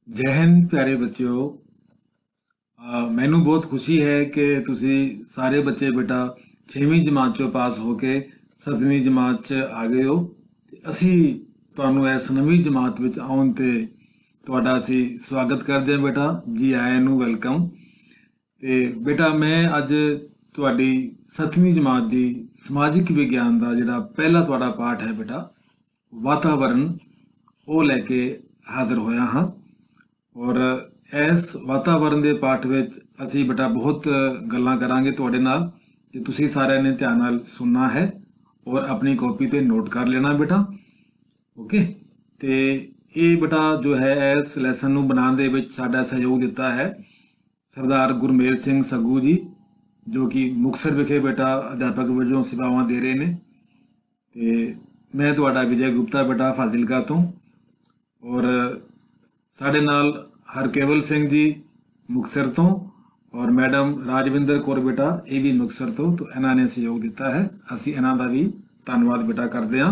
जय हिंद प्यारे बच्चों। मैनू बहुत खुशी है कि तुसी सारे बच्चे बेटा 6वीं जमात चो पास होके 7वीं जमात च आ गए हो। ते असी तुहानू इस नवीं जमात विच आउण ते तुहाडा असी स्वागत करते हैं बेटा। जी आया नू वैलकम। ते बेटा मैं अज तुहाडी 7वीं जमात की समाजिक विज्ञान का जिहड़ा पहला तुहाडा पाठ है बेटा वातावरण वो लैके हाज़र होया हाँ। और इस वातावरण के पाठ ਵਿੱਚ ਅਸੀਂ बेटा बहुत ਗੱਲਾਂ ਕਰਾਂਗੇ ਤੁਹਾਡੇ ਨਾਲ ਤੇ ਤੁਸੀਂ ਸਾਰਿਆਂ ਨੇ ਧਿਆਨ ਨਾਲ ਸੁਣਨਾ ਹੈ और अपनी कॉपी पे नोट कर लेना बेटा। ओके ਤੇ ਇਹ बेटा जो है इस ਲੈਸਨ ਨੂੰ ਬਣਾਉਣ ਦੇ ਵਿੱਚ ਸਾਡਾ ਸਹਿਯੋਗ ਦਿੱਤਾ ਹੈ ਸਰਦਾਰ ਗੁਰਮੇਲ ਸਿੰਘ ਸੱਗੂ ਜੀ जो कि ਮੁਕਤਸਰ ਵਿਖੇ बेटा ਅਧਿਆਪਕ ਵਜੋਂ ਸੇਵਾਵਾਂ ਦੇ ਰਹੇ ਨੇ। ਤੇ ਮੈਂ ਤੁਹਾਡਾ ਵਿਜੇ ਗੁਪਤਾ बेटा ਫਾਜ਼ਿਲਕਾ ਤੋਂ और साढ़े नाल हरकेवल सिंह जी मुक्तसर तो और मैडम राजविंदर कौर बेटा ये भी मुक्तसर तो इन्होंने सहयोग दिता है। असी इन्हों का भी धन्यवाद बेटा करते हैं।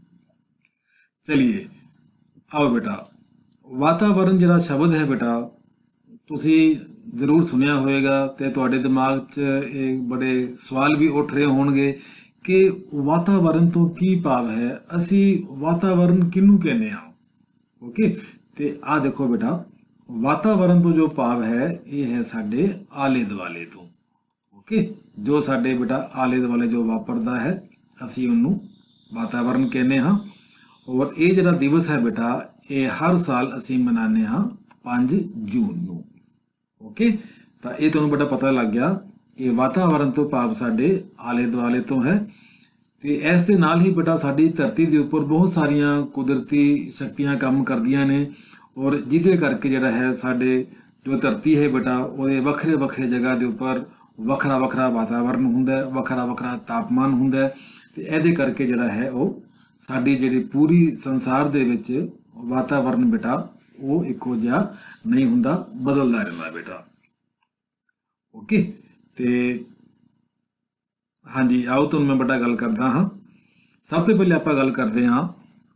चलिए आओ बेटा वातावरण जिहड़ा शब्द है बेटा तुसी जरूर सुनिया होएगा ते तुहाडे दिमाग च एक बड़े सवाल भी उठ रहे होणगे कि वातावरण तो की भाव है, असी वातावरण किनू कहने आ। ओके ते आ देखो बेटा वातावरण तो जो भाव है ये है साडे आले दुआले तो। ओके जो साडे बेटा आले दुआले जो वापरदा है असी उन्नू वातावरण कहने हाँ। और ये जिहड़ा दिवस है बेटा ये हर साल असी मनाने हाँ 5 जून नू। ओके तो ये तुहानू बेटा पता लग गया कि वातावरण तो भाव साडे आले दुआले तो है। ਤੇ ਇਸ ਦੇ ਨਾਲ ਹੀ बेटा ਸਾਡੀ ਧਰਤੀ ਦੇ ਉੱਪਰ ਬਹੁਤ ਸਾਰੀਆਂ ਕੁਦਰਤੀ ਸ਼ਕਤੀਆਂ ਕੰਮ ਕਰਦੀਆਂ ਨੇ ਔਰ ਜਿਹਦੇ ਕਰਕੇ ਜਿਹੜਾ ਹੈ ਸਾਡੇ ਜੋ ਧਰਤੀ ਹੈ बेटा ਉਹਦੇ ਵੱਖਰੇ ਵੱਖਰੇ ਜਗ੍ਹਾ ਦੇ ਉੱਪਰ ਵੱਖਰਾ ਵੱਖਰਾ ਵਾਤਾਵਰਨ ਹੁੰਦਾ ਹੈ, ਵੱਖਰਾ ਵੱਖਰਾ ਤਾਪਮਾਨ ਹੁੰਦਾ ਹੈ ਤੇ ਇਹਦੇ ਕਰਕੇ ਜਿਹੜਾ ਹੈ ਉਹ ਸਾਡੀ ਜਿਹੜੀ ਪੂਰੀ ਸੰਸਾਰ ਦੇ ਵਿੱਚ ਵਾਤਾਵਰਨ बेटा ਉਹ ਇੱਕੋ ਜਿਹਾ ਨਹੀਂ ਹੁੰਦਾ, ਬਦਲਦਾ ਰਹਿੰਦਾ बेटा। ओके ਤੇ हाँ जी आओ तुम मैं बड़ा गल करदा हाँ। सब तो पहले आप गल करते हाँ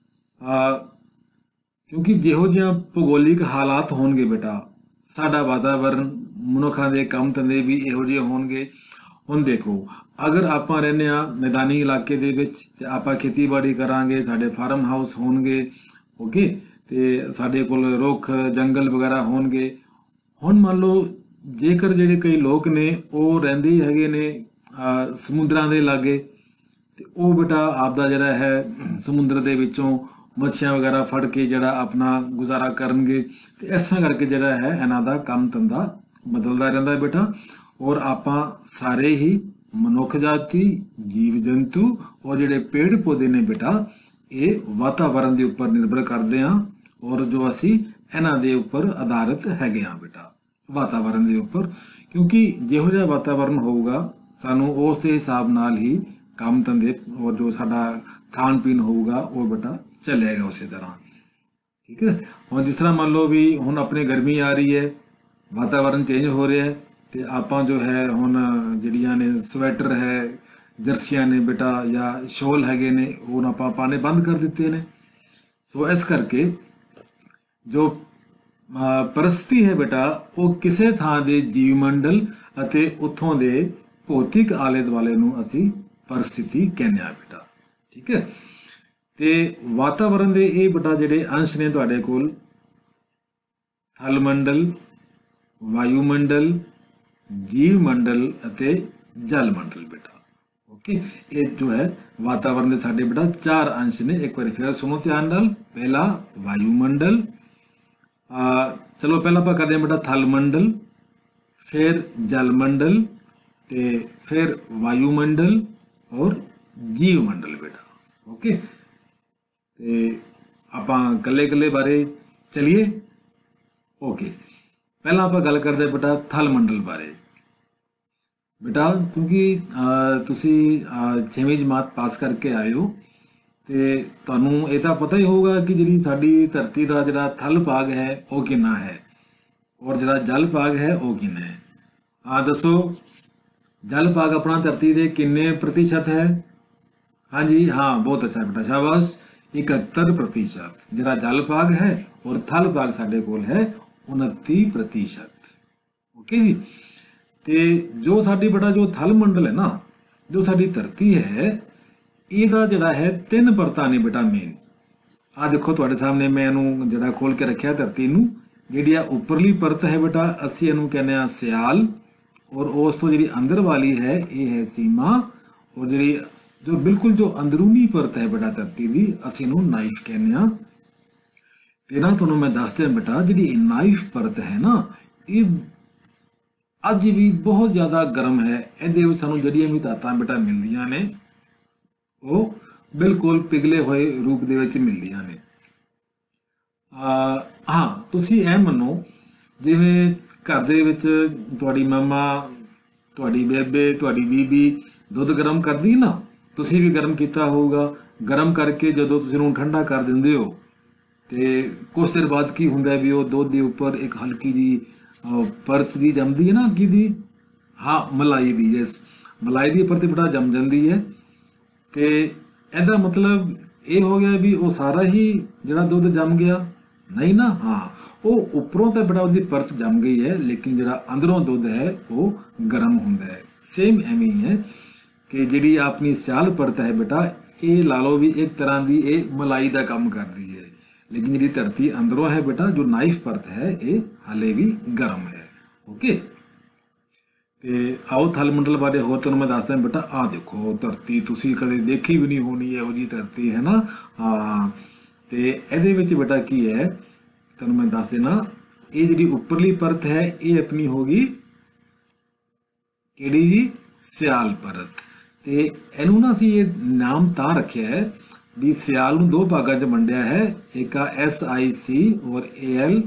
क्योंकि जिहो जिहा भूगोलिक हालात होणगे बेटा साडा वातावरण मनुखा दे काम धंधे भी इहो जिहे होणगे। हुण देखो अगर आप रहने मैदानी इलाके दे विच ते आपां खेतीबाड़ी करांगे साडे फार्म हाउस होणगे। ओके ते साडे कोल रुख जंगल वगैरह होणगे। हुण मान लो जेकर जिहड़े कई लोग ने वो रहिंदे हैगे ने समुद्रां दे लागे ते ਉਹ बेटा आपदा जिहड़ा है समुद्र दे विचों मच्छियां वगैरह फड़ के जिहड़ा अपना गुजारा करनगे ते इस तरह करके जिहड़ा है इन्हां दा काम धंधा बदलदा रहिंदा है बेटा। और आपां सारे ही मनुख जाति जीव जंतु और जिहड़े पेड़ पौधे ने बेटा ये वातावरण के उपर निर्भर करते हैं और जो असी इन्हां दे उपर आधारित हैगे हाँ बेटा वातावरण के उपर। क्योंकि जिहो जिहा वातावरण होगा सानू उस हिसाब नाल ही काम धंधे और जो साडा खान पीन होगा वो बेटा चलेगा उसी तरह। ठीक है हुण जिस तरह मान लो भी हुण अपने गर्मी आ रही है वातावरण चेंज हो रहा है तो आपां जो है हुण जिहड़ियां ने स्वेटर है जर्सियां ने बेटा या शॉल हैगे ने हुण आपां पाने बंद कर दिते ने। सो इस करके जो परिस्थिति है बेटा वो किसी थां दे जीव मंडल अते उत्थों दे भौतिक आले दुआले नूं असी परिस्थिति कहने आ बेटा। ठीक है ते वातावरण दे ये बेटा जिहड़े अंश ने तुहाडे कोल थल मंडल वायुमंडल जीव मंडल अते जल मंडल बेटा। ओके ये जो है वातावरण दे साडे बेटा 4 अंश ने। एक बार फिर सुनो ध्यान नाल। पहला वायुमंडल चलो पहला आप करते हैं बेटा थल मंडल फिर जल मंडल ते फिर वायुमंडल और जीव मंडल बेटा। ओके ते आपां कल्ले कल्ले बारे चलिए। ओके पहला आप गल करते बेटा थल मंडल बारे बेटा क्योंकि तुसी 6वीं जमात पास करके आए हो ते तुहानू ये तो पता ही होगा कि जिहड़ी साडी धरती का जिहड़ा थल भाग है वो कितना है और जिहड़ा जल भाग है वो कितना है। हाँ दसो जल भाग अपना धरती के किन्ने प्रतिशत है। हाँ जी हाँ बहुत अच्छा बेटा शाबाश 71%। जिहड़ा जल भाग है और थल भाग साडे कोल है 29%। ओके जी। तो जो साडी बेटा जो थल मंडल है ना, जो साडी धरती है, ਇਹਦਾ ਜਿਹੜਾ है 3 परतां ने बेटा मेन। आ देखो तुहाडे सामने मैं इहनूं ਜਿਹੜਾ खोल के रखिया धरती नूं। ਜਿਹੜੀ आ उपरली परत है बेटा ਅਸੀਂ ਇਹਨੂੰ ਕਹਿੰਦੇ ਆ ਸਿਆਲ, और उस तो ਜਿਹੜੀ अंदर वाली है ये है सीमा, और ਜਿਹੜੀ जो बिल्कुल जो अंदरूनी परत है बेटा धरती ਦੀ ਅਸੀਂ ਇਹਨੂੰ ਨਾਈਫ ਕਹਿੰਦੇ ਆ। ਤੇ ਨਾ ਤੁਹਾਨੂੰ ਮੈਂ ਦੱਸ ਦਿਆਂ बेटा ਜਿਹੜੀ ਨਾਈਫ परत है ना, ये ਅੱਜ भी बहुत ज़्यादा गर्म है। ਇਹਦੇ ਵਿੱਚ ਸਾਨੂੰ ਜਿਹੜੀਆਂ ਵੀ ਧਾਤਾਂ बेटा ਮਿਲਦੀਆਂ ਨੇ ਉਹ ਬਿਲਕੁਲ ਪਿਘਲੇ ਹੋਏ ਰੂਪ ਦੇ ਵਿੱਚ ਮਿਲਦੀਆਂ ਨੇ। ਹਾਂ, ਤੁਸੀਂ ਇਹ ਮੰਨੋ ਜਿਵੇਂ ਘਰ ਦੇ ਵਿੱਚ ਤੁਹਾਡੀ ਮੰਮਾ, ਤੁਹਾਡੀ ਬੇਬੇ, ਤੁਹਾਡੀ ਬੀਬੀ ਦੁੱਧ ਗਰਮ ਕਰਦੀ ਨਾ, ਤੁਸੀਂ ਵੀ ਗਰਮ ਕੀਤਾ ਹੋਊਗਾ। ਗਰਮ ਕਰਕੇ ਜਦੋਂ ਤੁਸੀਂ ਉਹਨੂੰ ਠੰਡਾ ਕਰ ਦਿੰਦੇ ਹੋ ਤੇ ਕੁਝ ਦੇਰ ਬਾਅਦ ਕੀ ਹੁੰਦਾ ਵੀ ਉਹ ਦੁੱਧ ਦੇ ਉੱਪਰ ਇੱਕ ਹਲਕੀ ਜੀ ਪਰਤ ਦੀ ਜੰਮਦੀ ਹੈ ਨਾ, ਕਿਹਦੀ? ਹਾਂ, ਮਲਾਈ ਦੀ। ਯੈਸ, ਮਲਾਈ ਦੀ ਪਰਤ ਬੜਾ ਜੰਮ ਜਾਂਦੀ ਹੈ। ਤੇ ਇਹਦਾ ਮਤਲਬ ਇਹ ਹੋ ਗਿਆ ਵੀ ਉਹ ਸਾਰਾ ਹੀ ਜਿਹੜਾ ਦੁੱਧ ਜੰਮ ਗਿਆ? ਨਹੀਂ ਨਾ। ਹਾਂ, ਉਹ ਉੱਪਰੋਂ ਤਾਂ ਬੜਾ ਉਹਦੀ ਪਰਤ ਜੰਮ ਗਈ ਹੈ, ਲੇਕਿਨ ਜਿਹੜਾ ਅੰਦਰੋਂ ਦੁੱਧ ਹੈ ਉਹ ਗਰਮ ਹੁੰਦਾ ਹੈ। ਸੇਮ ਐਵੇਂ ਹੀ ਹੈ ਕਿ ਜਿਹੜੀ ਆਪਣੀ ਸਿਆਲ ਪਰਤ ਹੈ ਬੇਟਾ, ਇਹ ਲਾ ਲਓ ਵੀ ਇੱਕ ਤਰ੍ਹਾਂ ਦੀ ਇਹ ਮਲਾਈ ਦਾ ਕੰਮ ਕਰਦੀ ਹੈ, ਲੇਕਿਨ ਜਿਹੜੀ ਧਰਤੀ ਅੰਦਰੋਂ ਹੈ ਬੇਟਾ ਜੋ ਨਾਈਫ ਪਰਤ ਹੈ ਇਹ ਹਾਲੇ ਵੀ ਗਰਮ ਹੈ। ਓਕੇ। ਤੇ ਆਓ ਥਲ ਮੰਡਲ ਬਾਰੇ ਹੋਰ ਤੁਹਾਨੂੰ ਮੈਂ ਦੱਸਦਾ ਬੇਟਾ। ਆ ਦੇਖੋ ਧਰਤੀ ਤੁਸੀਂ ਕਦੇ ਦੇਖੀ ਵੀ ਨਹੀਂ ਹੋਣੀ ਇਹੋ ਜਿਹੀ ਧਰਤੀ ਹੈ ਨਾ। ਹਾਂ, ਤੇ ਇਹਦੇ ਵਿੱਚ ਬੇਟਾ ਕੀ ਹੈ ਤੁਹਾਨੂੰ ਮੈਂ ਦੱਸ ਦੇਣਾ। ਇਹ ਜਿਹੜੀ ਉੱਪਰਲੀ ਪਰਤ ਹੈ ਇਹ ਆਪਣੀ ਹੋ ਗਈ ਕਿਹੜੀ ਜੀ? ਸਿਆਲ ਪਰਤ। ਤੇ ਇਹਨੂੰ ਨਾ ਅਸੀਂ ਇਹ ਨਾਮ ਤਾਂ ਰੱਖਿਆ ਹੈ ਵੀ ਸਿਆਲ ਨੂੰ 2 ਭਾਗਾਂ 'ਚ ਵੰਡਿਆ ਹੈ, ਇੱਕ ਆ SiC ਔਰ Al।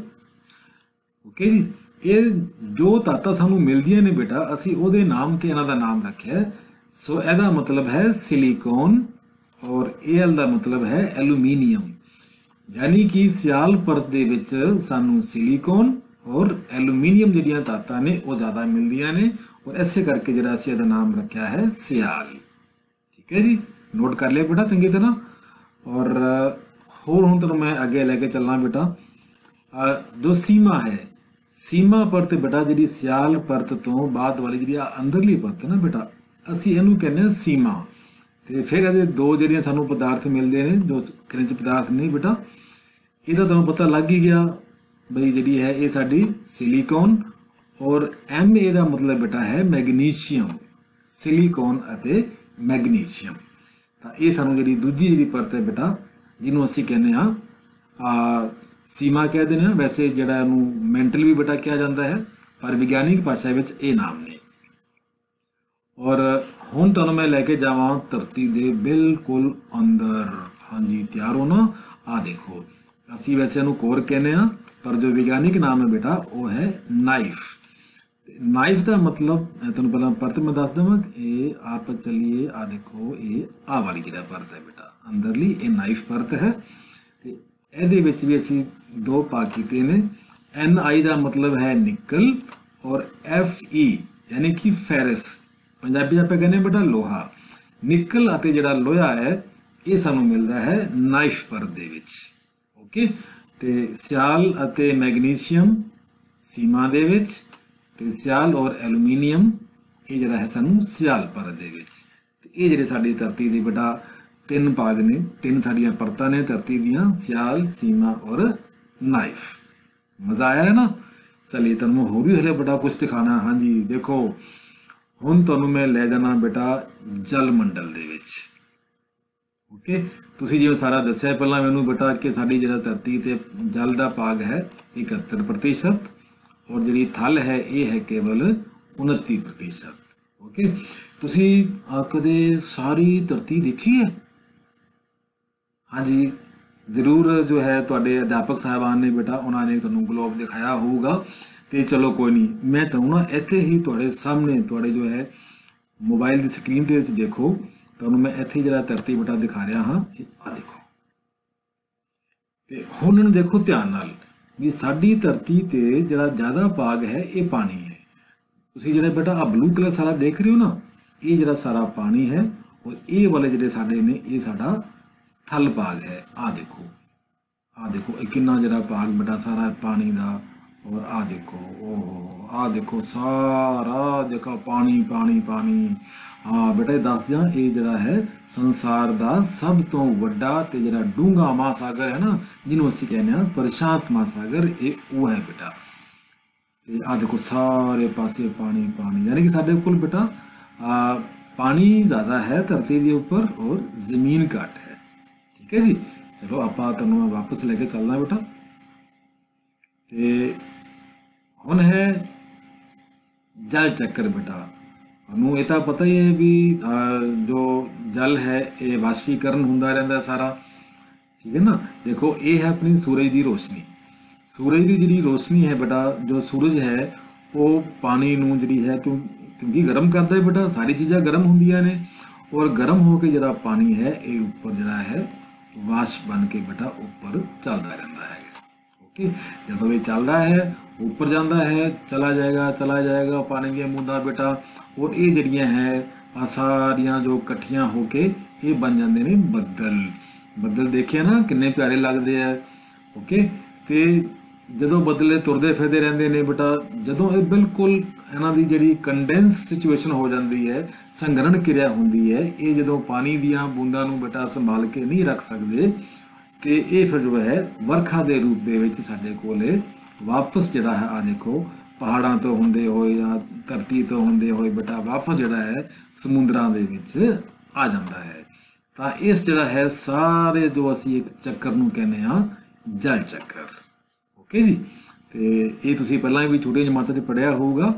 ਓਕੇ ਜੀ। ਇਹ ਜੋ ਧਾਤਾਂ ਸਾਨੂੰ ਮਿਲਦੀਆਂ ਨੇ ਬੇਟਾ ਅਸੀਂ ਉਹਦੇ ਨਾਮ ਤੇ ਇਹਨਾਂ ਦਾ ਨਾਮ ਰੱਖਿਆ। ਸੋ ਇਹਦਾ ਮਤਲਬ ਹੈ ਸਿਲੀਕੋਨ ਔਰ Al ਦਾ ਮਤਲਬ ਹੈ ਐਲੂਮੀਨੀਅਮ। ਯਾਨੀ ਕਿ ਸਿਆਲ ਪਰਤ ਦੇ ਵਿੱਚ ਸਾਨੂੰ ਸਿਲੀਕੋਨ ਔਰ ਐਲੂਮੀਨੀਅਮ ਜਿਹੜੀਆਂ ਧਾਤਾਂ ਨੇ ਉਹ ਜ਼ਿਆਦਾ ਮਿਲਦੀਆਂ ਨੇ, ਔਰ ਇਸੇ ਕਰਕੇ ਜਿਹੜਾ ਅਸੀਂ ਇਹਦਾ ਨਾਮ ਰੱਖਿਆ ਹੈ ਸਿਆਲ। ਠੀਕ ਹੈ ਜੀ, ਨੋਟ ਕਰ ਲਿਆ ਬੇਟਾ ਚੰਗੀ ਤਰ੍ਹਾਂ। ਔਰ ਹੋਰ ਹੁਣ ਤੁਹਾਨੂੰ ਮੈਂ ਅੱਗੇ ਲੈ ਕੇ ਚੱਲਣਾ ਬੇਟਾ। ਜੋ ਸੀਮਾ ਹੈ, ਸੀਮਾ ਪਰਤ ਬੇਟਾ ਜਿਹੜੀ ਸਿਆਲ ਪਰਤ ਤੋਂ ਬਾਅਦ ਵਾਲੀ ਜਿਹੜੀ ਅੰਦਰਲੀ ਪਰਤ ਹੈ ਨਾ ਬੇਟਾ, ਅਸੀਂ ਇਹਨੂੰ ਕਹਿੰਦੇ ਹਾਂ ਸੀਮਾ। ਤੇ ਫਿਰ ਇਹਦੇ 2 ਜਿਹੜੀਆਂ ਸਾਨੂੰ ਪਦਾਰਥ ਮਿਲਦੇ ਨੇ ਜੋ ਖਣਿਜ ਪਦਾਰਥ ਨੇ ਬੇਟਾ, ਇਹਦਾ ਤੁਹਾਨੂੰ ਪਤਾ ਲੱਗ ਹੀ ਗਿਆ ਬਈ ਜਿਹੜੀ ਹੈ ਇਹ ਸਾਡੀ ਸਿਲੀਕੋਨ, ਔਰ Ma ਦਾ ਮਤਲਬ ਬੇਟਾ ਹੈ ਮੈਗਨੀਸ਼ੀਅਮ। ਸਿਲੀਕੋਨ ਅਤੇ ਮੈਗਨੀਸ਼ੀਅਮ। ਤਾਂ ਇਹ ਸਾਨੂੰ ਜਿਹੜੀ ਦੂਜੀ ਜਿਹੜੀ ਪਰਤ ਹੈ ਬੇਟਾ ਜਿਹਨੂੰ ਅਸੀਂ ਕਹਿੰਦੇ ਹਾਂ ਸੀਮਾ कहते हैं। वैसे ਜਿਹੜਾ ਇਹਨੂੰ ਮੈਂਟਲ ਵੀ ਬੇਟਾ ਕਿਹਾ ਜਾਂਦਾ ਹੈ, ਪਰ ਵਿਗਿਆਨਿਕ ਭਾਸ਼ਾ ਵਿੱਚ ਇਹ ਨਾਮ ਨੇ। ਔਰ ਹੁਣ ਤੁਹਾਨੂੰ ਮੈਂ ਲੈ ਕੇ ਜਾਵਾਂ ਧਰਤੀ ਦੇ ਬਿਲਕੁਲ ਅੰਦਰ। ਹਾਂਜੀ, ਤਿਆਰ ਹੋ ਨਾ? ਆ ਦੇਖੋ, ਅਸੀਂ ਵੈਸੇ ਇਹਨੂੰ ਕੋਰ ਕਹਿੰਦੇ ਆ, ਪਰ ਜੋ ਵਿਗਿਆਨਿਕ ਨਾਮ ਹੈ ਬੇਟਾ ਉਹ ਹੈ ਨਾਈਫ। ਨਾਈਫ ਦਾ ਮਤਲਬ ਤੁਹਾਨੂੰ ਪਹਿਲਾਂ ਪਰਤ ਮੈਂ ਦੱਸ ਦੇਵਾਂ। ਇਹ ਆਪ ਚੱਲੀਏ, ਆ ਦੇਖੋ ਇਹ ਆ ਵਾਲੀ ਜਿਹੜਾ ਪਰਤ ਹੈ ਬੇਟਾ ਅੰਦਰਲੀ, ਇਹ ਨਾਈਫ ਪਰਤ ਹੈ। ਤੇ ਇਹਦੇ ਵਿੱਚ ਵੀ ਅਸੀਂ 2 ਭਾਗ ਕੀਤੇ ਨੇ। Ni ਦਾ ਮਤਲਬ ਹੈ ਨਿਕਲ, ਔਰ Fe ਯਾਨੀ ਕਿ ਫੈਰਸ, ਪੰਜਾਬੀ ਆਪਾਂ ਕਹਿੰਦੇ ਬੇਟਾ ਲੋਹਾ। ਨਿਕਲ ਅਤੇ ਜਿਹੜਾ ਲੋਹਾ ਹੈ ਇਹ ਸਾਨੂੰ ਮਿਲਦਾ ਹੈ ਨਾਈਫ ਪਰਤ ਦੇ ਵਿੱਚ। ਓਕੇ। ਤੇ ਸਿਆਲ ਅਤੇ ਮੈਗਨੀਸ਼ੀਅਮ ਸੀਮਾ ਦੇ ਵਿੱਚ, ਤੇ ਸਿਆਲ ਔਰ ਐਲੂਮੀਨੀਅਮ ਇਹ ਜਿਹੜਾ ਹੈ ਸਾਨੂੰ ਸਿਆਲ ਪਰਤ ਦੇ ਵਿੱਚ। ਤੇ ਇਹ ਜਿਹੜੇ ਸਾਡੀ ਧਰਤੀ ਦੇ ਬੇਟਾ 3 ਭਾਗ ਨੇ, 3 ਸਾਡੀਆਂ ਪਰਤਾਂ ਨੇ ਧਰਤੀ ਦੀਆਂ, ਸਿਆਲ, ਸੀਮਾ ਔਰ नाइफ। मजा आया है ना? चलिए तुहानूं होर भी हले बड़ा कुछ दिखाना। हाँ जी देखो हुण तुहानूं मैं ले जाना बेटा जल मंडल दे विच। ओके, तुसीं जिवें सारा दस्सिया पहलां मैनूं बेटा कि साडी जिहड़ा धरती ते जल दा भाग है 71% और जिहड़ी थल है ये है केवल 29%। ओके, तुसीं कदे सारी धरती देखी है? हाँ जी जरूर जो है तुहाडे अध्यापक साहबान ने बेटा उन्होंने तुहानूं ग्लोब दिखाया होगा। तो चलो कोई नहीं, मैं चाहूँ ना इत्थे ही तुहाडे सामने तुहाडे जो है मोबाइल की स्क्रीन के विच देखो, तुहानूं मैं इत्थे जिहड़ा धरती बेटा दिखा रहा हाँ, आ देखो। ते हुण इहनूं देखो ध्यान नाल भी साडी धरती ते जिहड़ा ज़्यादा भाग है ये पानी है। तुसीं जिहड़ा बेटा आ ब्लू कलर सारा देख रहे हो ना, ये जिहड़ा सारा पानी है और ये वाले जिहड़े साडे ने ये साडा थल भाग है। आ देखो ये कितना जरा भाग बेटा सारा पानी का और आ देखो सारा देखो पानी पानी पानी। हाँ बेटा दस दियां ये जड़ा है संसार का सब तो वड्डा ते जड़ा डूंगा महासागर है ना, जिन्हों असीं कहने हैं प्रशांत महासागर, ये वो है बेटा। ते आ देखो सारे पासे पानी पानी, यानी कि साडे कोल बेटा पानी ज़्यादा है धरती के ऊपर और जमीन घट है। ठीक है जी, चलो आपां तुहानूं मैं वापस लेके चलदा बेटा। ते हुण है जल चक्कर बेटा। तुहानूं ये तो पता ही है भी जो जल है ये वाष्पीकरण हुंदा रहिंदा सारा। ठीक है ना, देखो ये है अपनी सूरज की रोशनी। सूरज की जिहड़ी रोशनी है बेटा, जो सूरज है वो पानी नूं जिहड़ी है क्योंकि गर्म करता है बेटा, सारी चीज़ां गर्म होंदियां ने और गर्म होकर जिहड़ा पानी है ये ऊपर जिहड़ा है वाष्प बन के बेटा ऊपर चलता रहता है। ओके, जब ये चलता है ऊपर जाता है चला जाएगा पानी की बूंदा बेटा, और ये जड़ियाँ हैं सारियाँ जो कट्ठियाँ होके ये बन जाते हैं बदल। बदल देखिए ना किन्ने प्यारे लगते हैं। ओके, तो ਜਦੋਂ बदले तुरते फिरते रहते हैं बेटा, ਜਦੋਂ ਇਹ ਬਿਲਕੁਲ ਇਹਨਾਂ ਦੀ ਜਿਹੜੀ ਕੰਡੈਂਸ ਸਿਚੁਏਸ਼ਨ ਹੋ ਜਾਂਦੀ ਹੈ, ਸੰਘਰਣ ਕਿਰਿਆ ਹੁੰਦੀ ਹੈ, ਇਹ ਜਦੋਂ ਪਾਣੀ ਦੀਆਂ ਬੂੰਦਾਂ ਨੂੰ बेटा ਸੰਭਾਲ ਕੇ ਨਹੀਂ ਰੱਖ ਸਕਦੇ ਤੇ ਇਹ ਫਿਰ ਜੋ ਹੈ ਵਰਖਾ ਦੇ ਰੂਪ ਦੇ ਵਿੱਚ ਸਾਡੇ ਕੋਲੇ ਵਾਪਸ ਜਿਹੜਾ ਹੈ ਆ ਦੇਖੋ ਪਹਾੜਾਂ ਤੋਂ ਹੁੰਦੇ ਹੋਏ ਜਾਂ ਧਰਤੀ ਤੋਂ ਹੁੰਦੇ ਹੋਏ बेटा ਵਾਪਸ ਜਿਹੜਾ ਹੈ ਸਮੁੰਦਰਾਂ ਦੇ ਵਿੱਚ ਆ ਜਾਂਦਾ ਹੈ। ਤਾਂ ਇਸ ਜਿਹੜਾ ਹੈ ਸਾਰੇ ਜੋ ਅਸੀਂ ਇੱਕ ਚੱਕਰ ਨੂੰ ਕਹਿੰਦੇ ਆ ਜਲ ਚੱਕਰ। ओके जी, तो ये तुसीं पहलां भी छोटी जमात च पढ़िया होगा।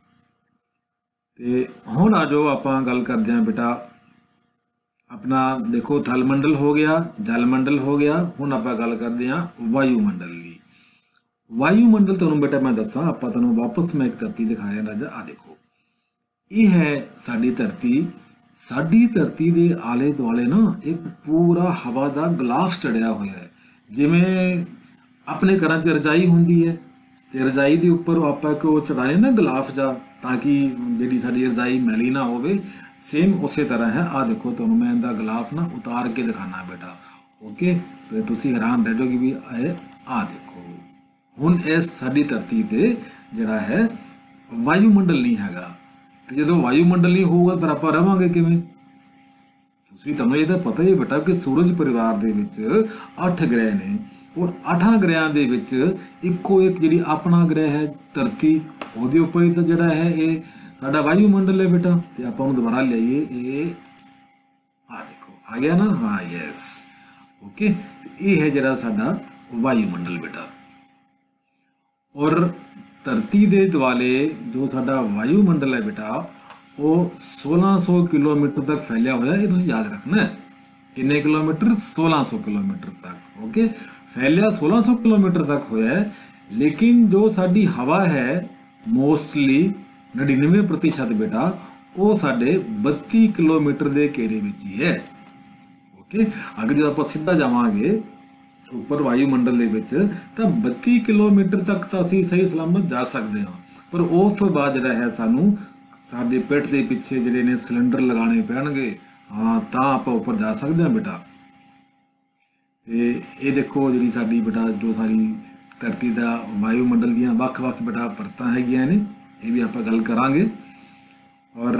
तो हुण आ जाओ आपां गल करदे हां बेटा अपना देखो थल मंडल हो गया, जल मंडल हो गया, हुण आपां गल करदे हां वायुमंडल की। वायुमंडल तुहानूं बेटा मैं दसां, आपां तुहानूं वापस मैं एक धरती दिखा रहा राजा। आ देखो ये है साडी धरती। साडी धरती दे आले दुआले ना एक पूरा हवा का गलाफ चढ़िया होया है, जिवें अपने घर च रजाई होंगी है तो रजाई के उपर आप चढ़ाए ना गलाफ जा ताकि जी साड़ी रजाई मैली ना हो। सेम उस तरह है। आ देखो तुहानूं मैं इहदा गलाफ ना उतार के दिखाना बेटा। ओके, तो तुसीं हैरान रह जाओगे भी आ देखो हुण इस साडी धरती ते जिहड़ा है वायुमंडल नहीं हैगा। तो जो वायुमंडल नहीं होगा फिर आपां रहांगे किवें? तुहानूं ये तो पता ही बेटा कि सूरज परिवार दे विच 8 ग्रह ने और 8 ग्रहां दे विच इक्को एक जिहड़ी अपना ग्रह है धरती, उहदे उपर ही तो जिहड़ा है ये साडा वायुमंडल है बेटा। तो आपां नूं दोबारा लियाइए, ये आ देखो आ गया ना। हाँ यस, ओके, ये है जिहड़ा साडा वायुमंडल बेटा। और धरती दे दुआले जो साडा वायुमंडल है बेटा वो 1600 किलोमीटर तक फैलिया होया। ये तुसीं याद रखना है कितने किलोमीटर? 1600 किलोमीटर तक। ओके, फैलिया 1600 किलोमीटर तक होया है, लेकिन जो साडी हवा है मोस्टली 99% बेटा वो साडे 32 किलोमीटर के घेरे विच ही है। ओके, अगर जो आप सीधा जावांगे ऊपर वायुमंडल दे विच तां 32 किलोमीटर तक तो असीं सही सलामत जा सकते हैं, पर उस तो बाद जिहड़ा है सानूं साडे पिठ दे पिछे जिहड़े ने सिलेंडर लगाने पैणगे। हाँ, तां आपां उपर जा सकते हैं बेटा। ये देखो जी साडी बेटा जो सारी धरती का वायुमंडल दियां वख-वख बेटा परतां हैगियां ने, ये भी आपां गल करांगे। और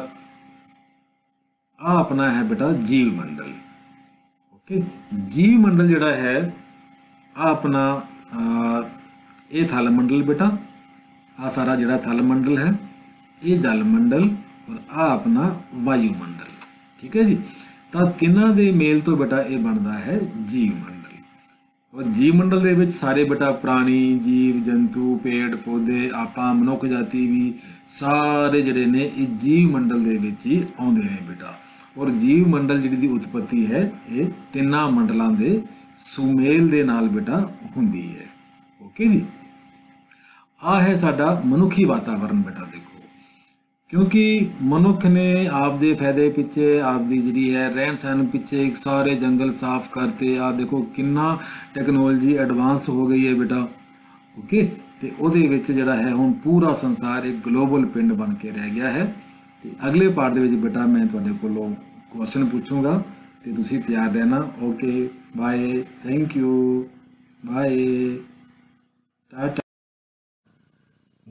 आ अपना है बेटा जीव मंडल। ओके, जीव मंडल जिहड़ा है आ अपना ये थल मंडल बेटा, आ सारा जिहड़ा थल मंडल है ये जल मंडल और आ अपना वायुमंडल। ठीक है जी, तो तिन्हां दे मेल तो बेटा ये बनता है जीव मंडल। और जीव मंडल दे विच सारे बेटा प्राणी जीव जंतु पेड़ पौधे आपां मनुख जाति भी सारे जिहड़े ने इस जीव मंडल दे विच ही आउंदे ने बेटा। और जीव मंडल जिहड़ी दी उत्पत्ति है ये तिन्नां मंडलां दे सुमेल दे नाल बेटा हुंदी है। ओके जी, आ है साडा मनुखी वातावरण बेटा। देखो क्योंकि मनुख ने आपदे फायदे पिछे आपदी जिहड़ी है रहन सहन पिछे एक सारे जंगल साफ करते। आ देखो किन्ना टैक्नोलॉजी एडवांस हो गई है बेटा। ओके, तो उहदे विच जिहड़ा है हुण पूरा संसार एक ग्लोबल पिंड बन के रह गया है। तो अगले पार्ट दे विच बेटा मैं तुहाडे कोलों क्वेश्चन पूछूंगा तो तुसीं तैयार रहना। Okay bye, thank you, bye, tata.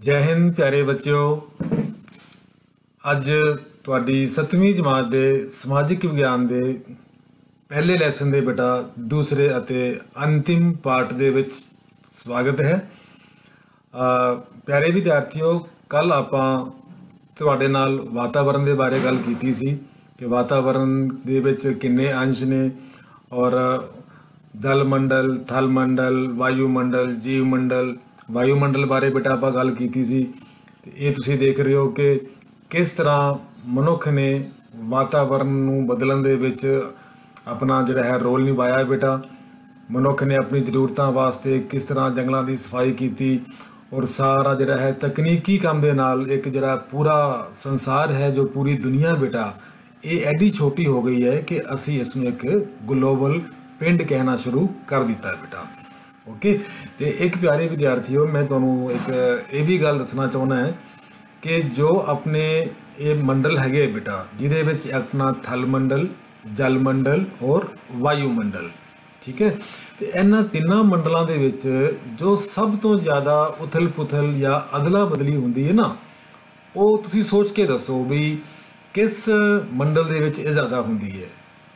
जय हिंद प्यारे बच्चों। ਅੱਜ ਤੁਹਾਡੀ 7ਵੀਂ ਜਮਾਤ ਦੇ ਸਮਾਜਿਕ ਵਿਗਿਆਨ ਦੇ ਪਹਿਲੇ ਲੈਸਨ ਦੇ ਬੇਟਾ ਦੂਸਰੇ ਅਤੇ ਅੰਤਿਮ ਪਾਠ ਦੇ ਵਿੱਚ ਸਵਾਗਤ ਹੈ। ਪਿਆਰੇ ਵਿਦਿਆਰਥੀਓ, ਕੱਲ ਆਪਾਂ ਤੁਹਾਡੇ ਨਾਲ ਵਾਤਾਵਰਣ ਦੇ ਬਾਰੇ ਗੱਲ ਕੀਤੀ ਸੀ ਕਿ ਵਾਤਾਵਰਣ ਦੇ ਵਿੱਚ ਕਿੰਨੇ ਅੰਸ਼ ਨੇ ਔਰ ਜਲ ਮੰਡਲ, ਥਲ ਮੰਡਲ, ਵਾਯੂ ਮੰਡਲ, ਜੀਵ ਮੰਡਲ। ਵਾਯੂ ਮੰਡਲ ਬਾਰੇ ਬੇਟਾ ਆਪਾਂ ਗੱਲ ਕੀਤੀ ਸੀ ਤੇ ਇਹ ਤੁਸੀਂ ਦੇਖ ਰਹੇ ਹੋ ਕਿ ਕਿਸ ਤਰ੍ਹਾਂ ਮਨੁੱਖ ਨੇ ਵਾਤਾਵਰਣ ਨੂੰ ਬਦਲਣ ਦੇ ਵਿੱਚ ਆਪਣਾ ਜਿਹੜਾ ਹੈ ਰੋਲ ਨਿਭਾਇਆ ਹੈ ਬੇਟਾ। ਮਨੁੱਖ ਨੇ ਆਪਣੀ ਜ਼ਰੂਰਤਾਂ ਵਾਸਤੇ ਕਿਸ ਤਰ੍ਹਾਂ ਜੰਗਲਾਂ ਦੀ ਸਫਾਈ ਕੀਤੀ ਔਰ ਸਾਰਾ ਜਿਹੜਾ ਹੈ ਤਕਨੀਕੀ ਕੰਮ ਦੇ ਨਾਲ ਇੱਕ ਜਿਹੜਾ ਪੂਰਾ ਸੰਸਾਰ ਹੈ, ਜੋ ਪੂਰੀ ਦੁਨੀਆ ਬੇਟਾ, ਇਹ ਐਡੀ ਛੋਟੀ ਹੋ ਗਈ ਹੈ ਕਿ ਅਸੀਂ ਇਸ ਨੂੰ ਇੱਕ ਗਲੋਬਲ ਪਿੰਡ ਕਹਿਣਾ ਸ਼ੁਰੂ ਕਰ ਦਿੱਤਾ ਬੇਟਾ। ਓਕੇ, ਤੇ ਇੱਕ ਪਿਆਰੇ ਵਿਦਿਆਰਥੀਓ, ਮੈਂ ਤੁਹਾਨੂੰ ਇੱਕ ਇਹ ਵੀ ਗੱਲ ਦੱਸਣਾ ਚਾਹੁੰਦਾ ਹੈ ਕਿ ਜੋ ਆਪਣੇ ਇਹ ਮੰਡਲ ਹੈਗੇ ਬੇਟਾ, ਜਿਹਦੇ ਵਿੱਚ ਆਪਣਾ ਥਲ ਮੰਡਲ, ਜਲ ਮੰਡਲ ਔਰ ਵਾਯੂ ਮੰਡਲ, ਠੀਕ ਹੈ, ਤੇ ਇਹਨਾਂ ਤਿੰਨਾਂ ਮੰਡਲਾਂ ਦੇ ਵਿੱਚ ਜੋ ਸਭ ਤੋਂ ਜ਼ਿਆਦਾ ਉਥਲ ਪੁਥਲ ਜਾਂ ਅਦਲਾ ਬਦਲੀ ਹੁੰਦੀ ਹੈ ਨਾ, ਉਹ ਤੁਸੀਂ ਸੋਚ ਕੇ ਦੱਸੋ ਵੀ ਕਿਸ ਮੰਡਲ ਦੇ ਵਿੱਚ ਇਹ ਜ਼ਿਆਦਾ ਹੁੰਦੀ ਹੈ।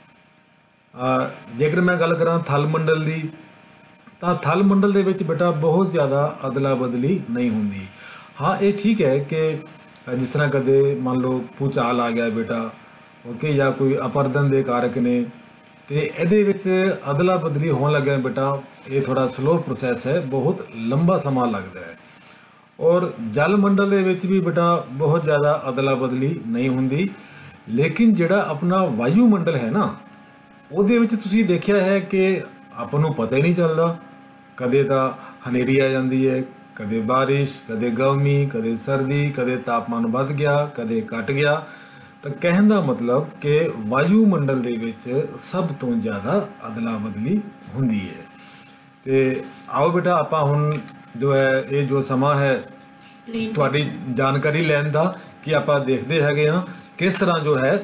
ਜੇਕਰ ਮੈਂ ਗੱਲ ਕਰਾਂ ਥਲ ਮੰਡਲ ਦੀ, ਤਾਂ ਥਲ ਮੰਡਲ ਦੇ ਵਿੱਚ ਬੇਟਾ ਬਹੁਤ ਜ਼ਿਆਦਾ ਅਦਲਾ ਬਦਲੀ ਨਹੀਂ ਹੁੰਦੀ। ਹਾਂ, ਇਹ ਠੀਕ ਹੈ ਕਿ ਜਿਸ ਤਰ੍ਹਾਂ ਕਦੇ ਮੰਨ ਲਓ ਭੂਚਾਲ ਆ ਗਿਆ ਬੇਟਾ, ਓਕੇ, ਜਾਂ ਕੋਈ ਅਪਰਦਨ ਦੇ ਕਾਰਕ ਨੇ, ਤੇ ਇਹਦੇ ਵਿੱਚ ਅਦਲਾ ਬਦਲੀ ਹੋਣ ਲੱਗਿਆ ਬੇਟਾ ਇਹ ਥੋੜਾ ਸਲੋ ਪ੍ਰੋਸੈਸ ਹੈ, ਬਹੁਤ ਲੰਬਾ ਸਮਾਂ ਲੱਗਦਾ ਹੈ। ਔਰ ਜਲ ਮੰਡਲ ਦੇ ਵਿੱਚ ਵੀ ਬੇਟਾ ਬਹੁਤ ਜ਼ਿਆਦਾ ਅਦਲਾ ਬਦਲੀ ਨਹੀਂ ਹੁੰਦੀ। ਲੇਕਿਨ ਜਿਹੜਾ ਆਪਣਾ ਵਾਯੂ ਮੰਡਲ ਹੈ ਨਾ, ਉਹਦੇ ਵਿੱਚ ਤੁਸੀਂ ਦੇਖਿਆ ਹੈ ਕਿ ਆਪਾਂ ਨੂੰ ਪਤਾ ਹੀ ਨਹੀਂ ਚੱਲਦਾ, ਕਦੇ ਤਾਂ ਹਨੇਰੀ ਆ ਜਾਂਦੀ ਹੈ, ਕਦੇ ਬਾਰਿਸ਼, ਕਦੇ ਗਰਮੀ, ਕਦੇ ਸਰਦੀ, ਕਦੇ ਤਾਪਮਾਨ ਵੱਧ ਗਿਆ, ਕਦੇ ਘਟ ਗਿਆ। ਤਾਂ ਕਹਿਣ ਦਾ ਮਤਲਬ ਕਿ ਵਾਯੂ ਮੰਡਲ ਦੇ ਵਿੱਚ ਸਭ ਤੋਂ ਜ਼ਿਆਦਾ ਅਦਲਾ ਬਦਲੀ ਹੁੰਦੀ ਹੈ। ਤੇ ਆਓ ਬੇਟਾ ਆਪਾਂ ਹੁਣ ਜੋ ਹੈ ਇਹ ਜੋ ਸਮਾਂ ਹੈ ਤੁਹਾਡੀ ਜਾਣਕਾਰੀ ਲੈਣ ਦਾ, ਕਿ ਆਪਾਂ ਦੇਖਦੇ ਹੈਗੇ ਹਾਂ ਕਿਸ ਤਰ੍ਹਾਂ ਜੋ ਹੈ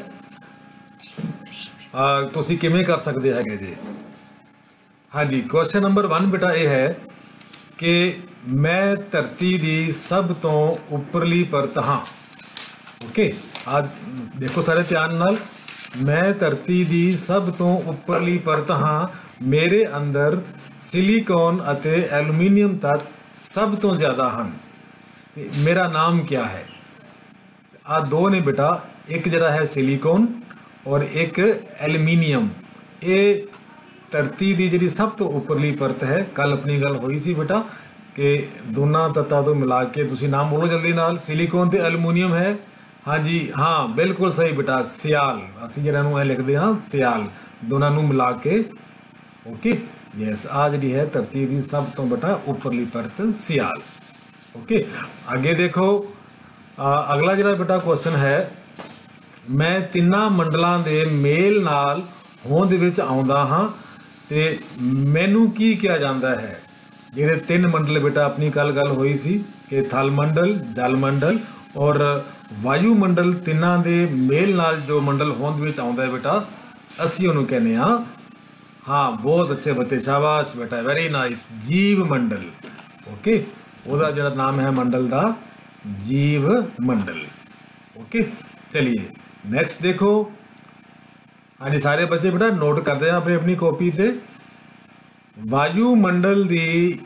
ਤੁਸੀਂ ਕਿਵੇਂ ਕਰ ਸਕਦੇ ਹੈਗੇ ਜੀ। ਹਾਂਜੀ, ਕੁਐਸਚਨ ਨੰਬਰ 1 ਬੇਟਾ ਇਹ ਹੈ ਕਿ ਮੈਂ ਧਰਤੀ ਦੀ ਸਭ ਤੋਂ ਉੱਪਰਲੀ ਪਰਤ ਹਾਂ। ਓਕੇ, ਆ ਦੇਖੋ ਸਾਰੇ ਧਿਆਨ ਨਾਲ, ਮੈਂ ਧਰਤੀ ਦੀ ਸਭ ਤੋਂ ਉੱਪਰਲੀ ਪਰਤ ਹਾਂ, ਮੇਰੇ ਅੰਦਰ ਸਿਲੀਕੌਨ ਅਤੇ ਐਲੂਮੀਨੀਅਮ ਤੱਤ ਸਭ ਤੋਂ ਜ਼ਿਆਦਾ ਹਨ, ਤੇ ਮੇਰਾ ਨਾਮ ਕੀ ਹੈ। ਆ ਦੋ ਨੇ ਬੇਟਾ, ਇੱਕ ਜਿਹੜਾ ਹੈ ਸਿਲੀਕੌਨ ਔਰ ਇੱਕ ਐਲੂਮੀਨੀਅਮ। ਇਹ ਧਰਤੀ ਦੀ ਜਿਹੜੀ ਸਭ ਤੋਂ ਉੱਪਰਲੀ ਪਰਤ ਹੈ। ਕੱਲ ਆਪਣੀ ਗੱਲ ਹੋਈ ਸੀ ਬੇਟਾ ਕਿ ਦੋਨਾਂ ਤੱਤਾਂ ਤੋਂ ਮਿਲਾ ਕੇ, ਤੁਸੀਂ ਨਾਮ ਬੋਲੋ ਜਲਦੀ ਨਾਲ, ਸਿਲੀਕੌਨ ਤੇ ਐਲੂਮੀਨੀਅਮ ਹੈ। ਹਾਂਜੀ, ਹਾਂ ਬਿਲਕੁਲ ਸਹੀ ਬੇਟਾ, ਸਿਆਲ, ਅਸੀਂ ਜਿਹੜਾ ਨੂੰ ਇਹ ਲਿਖਦੇ ਹਾਂ ਸਿਆਲ, ਦੋਨਾਂ ਨੂੰ ਮਿਲਾ ਕੇ। ਓਕੇ, ਯੈਸ, ਆ ਜਿਹੜੀ ਹੈ ਧਰਤੀ ਦੀ ਸਭ ਤੋਂ ਬੇਟਾ ਉੱਪਰਲੀ ਪਰਤ ਸਿਆਲ। ਓਕੇ, ਅੱਗੇ ਦੇਖੋ, ਅਗਲਾ ਜਿਹੜਾ ਬੇਟਾ ਕੁਐਸਚਨ ਹੈ, ਮੈਂ ਤਿੰਨਾਂ ਮੰਡਲਾਂ ਦੇ ਮੇਲ ਨਾਲ ਹੋਂਦ ਵਿੱਚ ਆਉਂਦਾ ਹਾਂ ਤੇ ਮੈਨੂੰ ਕੀ ਕਿਹਾ ਜਾਂਦਾ ਹੈ। ਜਿਹੜੇ ਤਿੰਨ ਮੰਡਲ ਬੇਟਾ ਆਪਣੀ ਗੱਲ ਹੋਈ ਸੀ ਕਿ ਥਲ ਮੰਡਲ, ਜਲ ਮੰਡਲ ਔਰ ਵਾਯੂ ਮੰਡਲ, ਤਿੰਨਾਂ ਦੇ ਮੇਲ ਨਾਲ ਜੋ ਮੰਡਲ ਹੋਂਦ ਵਿੱਚ ਆਉਂਦਾ ਹੈ ਬੇਟਾ, ਅਸੀਂ ਉਹਨੂੰ ਕਹਿੰਦੇ ਹਾਂ, ਹਾਂ ਬਹੁਤ ਅੱਛੇ ਬੱਚੇ, ਸ਼ਾਬਾਸ਼ ਬੇਟਾ, ਵੈਰੀ ਨਾਈਸ, ਜੀਵ ਮੰਡਲ। ਓਕੇ, ਉਹਦਾ ਜਿਹੜਾ ਨਾਮ ਹੈ ਮੰਡਲ ਦਾ, ਜੀਵ ਮੰਡਲ। ਓਕੇ, ਚਲਿए नेक्स्ट देखो। हाँ जी, सारे बच्चे बेटा नोट करते हैं अपनी अपनी कॉपी से। वायुमंडल दी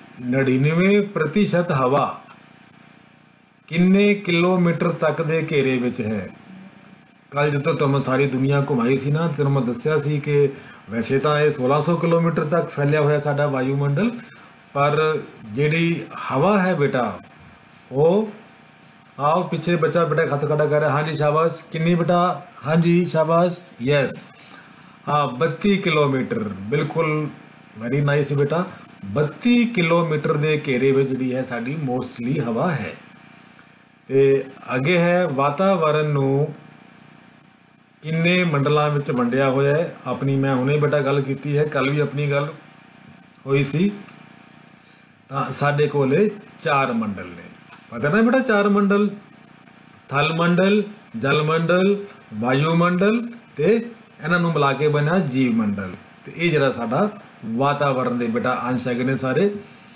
99% हवा किन्ने किलोमीटर तक दे घेरे विच है। कल जो तुम सारी दुनिया घुमाई सी ना, तेन मैं दस्या सी कि वैसे तो ये 1600 किलोमीटर तक फैलिया हुआ साडा वायुमंडल, पर जिहड़ी हवा है बेटा वो, आओ पीछे बच्चा बेटा खत खड़ा कर रहा है। हाँ जी शाबाश, किन्नी बेटा, हाँ जी शाबाश, यस, हाँ 32 किलोमीटर, बिल्कुल वेरी नाइस बेटा, 32 किलोमीटर के घेरे में जी है साड़ी मोस्टली हवा है। ते अगे है वातावरण नू किन्ने मंडलों में वंडिया होया है। अपनी मैं हुणे बेटा गल कीती है, कल भी अपनी गल हुई सी, तां साडे कोले 4 मंडल ने, पता ना बेटा, 4 मंडल, थल मंडल, जल मंडल, वायु मंडल ते इन्हां नूं मिला के बनिया जीव मंडल। ते ये जिहड़ा साडा वातावरण दे बेटा अंश हैगे ने सारे।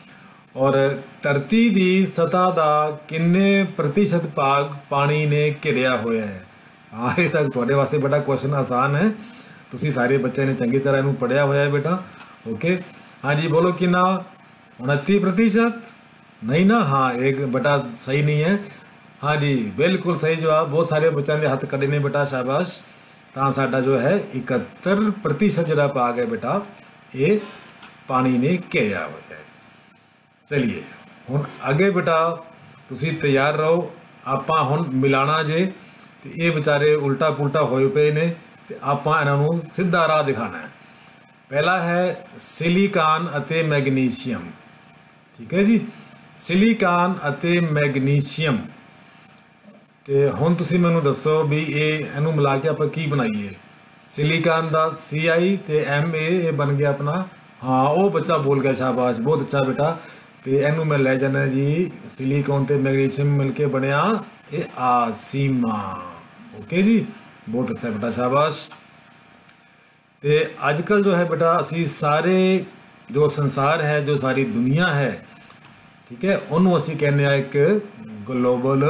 और ਧਰਤੀ ਦੀ ਸਤ੍ਹਾ ਦਾ ਕਿੰਨੇ ਪ੍ਰਤੀਸ਼ਤ ਭਾਗ ਪਾਣੀ ਨੇ ਘਿਰਿਆ ਹੋਇਆ ਹੈ। ਹਾਂ, ਇਹ ਤਾਂ ਤੁਹਾਡੇ ਵਾਸਤੇ ਬੜਾ ਕੁਐਸਚਨ ਆਸਾਨ ਹੈ, ਤੁਸੀਂ ਸਾਰੇ ਬੱਚਿਆਂ ਨੇ ਚੰਗੀ ਤਰ੍ਹਾਂ ਇਹਨੂੰ ਪੜ੍ਹਿਆ ਹੋਇਆ ਹੈ ਬੇਟਾ। ਓਕੇ, ਹਾਂਜੀ ਬੋਲੋ ਕਿੰਨਾ? 29%? नहीं ना, हाँ एक बेटा सही नहीं है। हाँ जी बिल्कुल सही जवाब, बहुत सारे बच्चों के हथ कड़े ने बेटा, शाबाश। तो साडा जो है 71% जो भाग है बेटा ये पानी ने घेरिया हुआ है। चलिए हुण अगे बेटा तुसी तैयार रहो, आपां हुण मिलाना जे ते ये बेचारे उल्टा पुल्टा होए पे ने ते आपां इन्हां नूं सीधा राह दिखाना है। पहला है सिलिकॉन अते मैग्नीशियम, ठीक है जी, सिलिकॉन अते मैग्नीशियम। तो हुण तुसी मैनूं दसो भी इहनूं मिला के आपां की बनाईए। सिलिकॉन दा CI ते MA ये बन गया अपना, हाँ वो बच्चा बोल गया, शाबाश बहुत अच्छा बेटा। तो इहनूं मैं लै जाना जी, सिलिकॉन ते मैग्नीशियम मिल के बनया ये आसीमा। ओके जी, बहुत अच्छा बेटा, शाबाश। तो अजकल जो है बेटा असी सारे जो संसार है, जो सारी दुनिया है, ठीक है, उन्होंने असी कहने एक ग्लोबल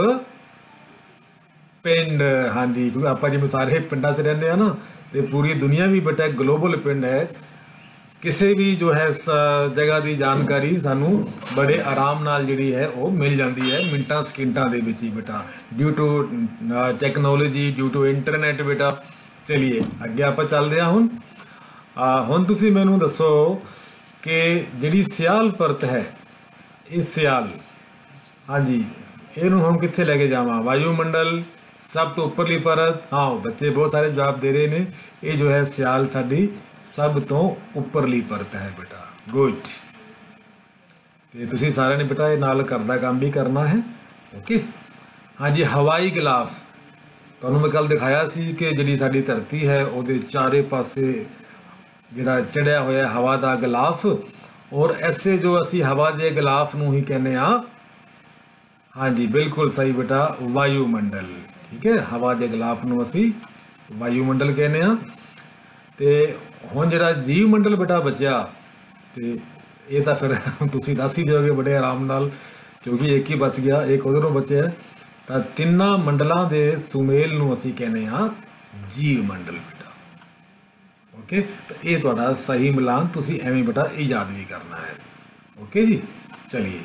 पिंड। हाँ जी, क्योंकि आप जिमें सारे पिंडा च रहने ना, तो पूरी दुनिया भी बेटा एक ग्लोबल पिंड है। किसी भी जो है जगह की जानकारी सानू बड़े आराम नाल जिहड़ी है वो मिल जाती है, मिनटां सकिंटां दे विच ही बेटा, due to technology, due to internet बेटा। चलिए अगे आप चलते हैं। हुण तुसीं मैनूं दसो कि जिहड़ी सियाल परत है, इस सियाल, हाँ जी, इनू हम कित्थे लैके जावां? वायुमंडल सब तो उपरली परत, हाँ बच्चे बहुत सारे जवाब दे रहे हैं। ये जो है सियाल साडी सब तो उपरली परत है बेटा, गुड। तो तुसीं सारिਆਂ ने बेटा ये नाल घर दा काम भी करना है। ओके, हाँ जी, हवाई गिलाफ तुहानूं मैं कल दिखाया सी कि जिहड़ी साडी धरती है उहदे चारे पासे जिहड़ा चढ़िया होया हवा दा गिलाफ, और ऐसे जो असी हवा के गिलाफ नूं ही कहने आ, हाँ जी बिल्कुल सही बेटा, वायुमंडल, ठीक है, हवा के गिलाफ नूं असी वायुमंडल कहने आ। ते हुण जिहड़ा जीव मंडल बेटा बचिया, ते ये तो फिर तुसीं दस ही दोगे बड़े आराम नाल, क्योंकि एक ही बच गया, एक उधरों बचे है। तो तिन्ना मंडलों के सुमेल नूं असी कहने आ जीव मंडल बेटा। ओके, तो ये तुहाडा सही मिलान, तुसी एवें बेटा ये याद भी करना है। ओके जी, चलिए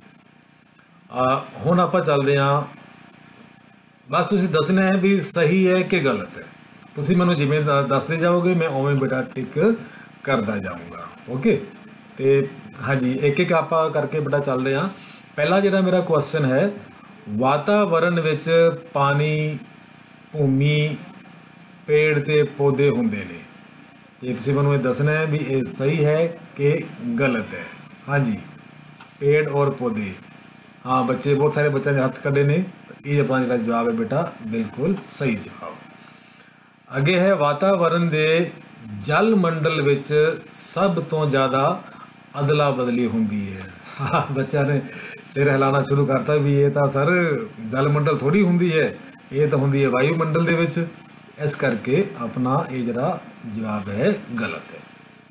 हुण आपां चलदे हां। बस तुसी दसना है भी सही है कि गलत है, तुसी मैनूं जिवें दसदे जाओगे मैं उवें बेटा टिक करदा जाऊँगा। ओके, तो हाँ जी एक एक आपां करके बेटा चलदे हां। पहला जिहड़ा मेरा क्वेश्चन है, वातावरण विच पानी, भूमि, पेड़ ते पौधे हुंदे ने, तो तुसीं मैनूं दसना है भी ये सही है कि गलत है। हाँ जी, पेड़ और पौधे, हाँ बच्चे बहुत सारे बच्चों के हथ कड़े ने, ये अपना जो जवाब है बेटा बिल्कुल सही जवाब। अगे है वातावरण के जल मंडल विच सब तो ज़्यादा अदला बदली होंदी है। हाँ बच्चा ने सिर हिलाना शुरू करता भी ये तो सर जल मंडल थोड़ी होंदी है, ये तो होंदी है वायुमंडल दे विच, इस करके अपना ये जरा जवाब है गलत है।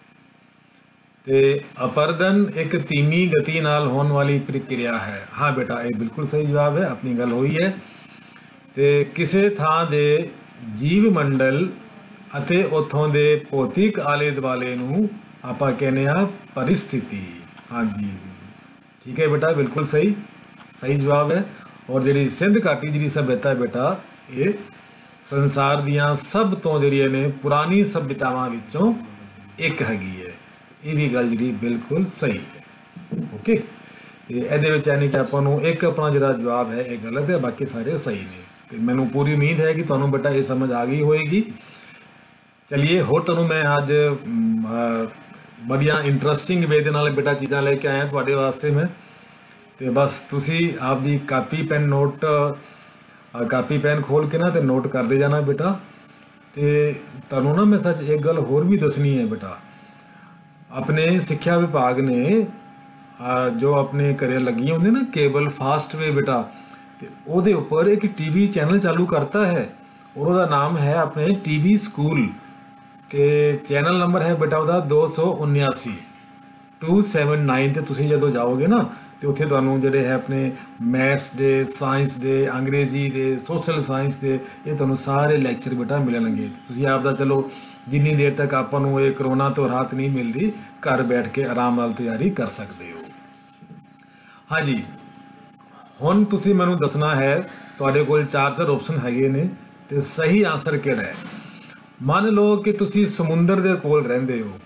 तो अपरदन एक धीमी गति नाल होने वाली प्रक्रिया है। हाँ बेटा ये बिल्कुल सही जवाब है, अपनी गल हुई है। तो किसी थां दे जीव मंडल अते उथों दे भौतिक आले दुआले नूं आपां कहने आ परिस्थिति। हाँ जी ठीक है बेटा, बिल्कुल सही सही जवाब है। और जिहड़ी सिंध घाटी जिहड़ी सभ्यता है बेटा, ये संसार दियां सब तो जिहड़ियां ने पुरानी सभ्यतावां विचों एक हैगी है। ये भी गल जिहड़ी बिल्कुल सही है। ओके, ਇਹਦੇ ਵਿੱਚ यानी कि ਆਪਾਂ ਨੂੰ एक अपना ਜਿਹੜਾ जवाब है ये गलत है, बाकी सारे सही ने। तो मैनू पूरी उम्मीद है कि ਤੁਹਾਨੂੰ बेटा ये समझ आ गई होएगी। चलिए होर ਤੁਹਾਨੂੰ मैं अज बड़िया इंटरस्टिंग वे दे नाल बेटा चीज़ां लेके आया ਤੁਹਾਡੇ वास्ते मैं। तो बस तुसी आपकी copy pen note copy pen खोल के ना तो नोट करते जाना बेटा। तो ਤੁਹਾਨੂੰ ना मैं सच एक गल होर भी दसनी है बेटा, अपने सिक्ख्या विभाग ने जो अपने घरे लगी होंगे ना केबल फास्ट वे बेटा, तो ਉਹਦੇ ਉੱਪਰ एक टीवी चैनल चालू करता है और ਉਹਦਾ नाम है अपने टीवी स्कूल के चैनल नंबर है बेटा ਉਹਦਾ 279। 279 ਤੇ ਤੁਸੀਂ ਜਦੋਂ ਜਾਓਗੇ ਨਾ ਤੇ ਉੱਥੇ ਤੁਹਾਨੂੰ ਜਿਹੜੇ ਹੈ ਆਪਣੇ ਮੈਥਸ ਦੇ, ਸਾਇੰਸ ਦੇ, ਅੰਗਰੇਜ਼ੀ ਦੇ, ਸੋਸ਼ਲ ਸਾਇੰਸ ਦੇ, ਇਹ ਤੁਹਾਨੂੰ ਸਾਰੇ ਲੈਕਚਰ ਬੇਟਾ ਮਿਲਣਗੇ। ਤੁਸੀਂ ਆਪ ਦਾ ਚਲੋ ਜਿੰਨੀ ਦੇਰ ਤੱਕ ਆਪਾਂ ਨੂੰ ਇਹ ਕਰੋਨਾ ਤੋਂ ਰਾਹਤ ਨਹੀਂ ਮਿਲਦੀ, ਘਰ ਬੈਠ ਕੇ ਆਰਾਮ ਨਾਲ ਤਿਆਰੀ ਕਰ ਸਕਦੇ ਹੋ। ਹਾਂਜੀ, ਹੁਣ ਤੁਸੀਂ ਮੈਨੂੰ ਦੱਸਣਾ ਹੈ, ਤੁਹਾਡੇ ਕੋਲ 4 ਆਪਸ਼ਨ ਹੈਗੇ ਨੇ ਤੇ ਸਹੀ ਆਨਸਰ ਕਿਹੜਾ ਹੈ। ਮੰਨ ਲਓ ਕਿ ਤੁਸੀਂ ਸਮੁੰਦਰ ਦੇ ਕੋਲ ਰਹਿੰਦੇ ਹੋ।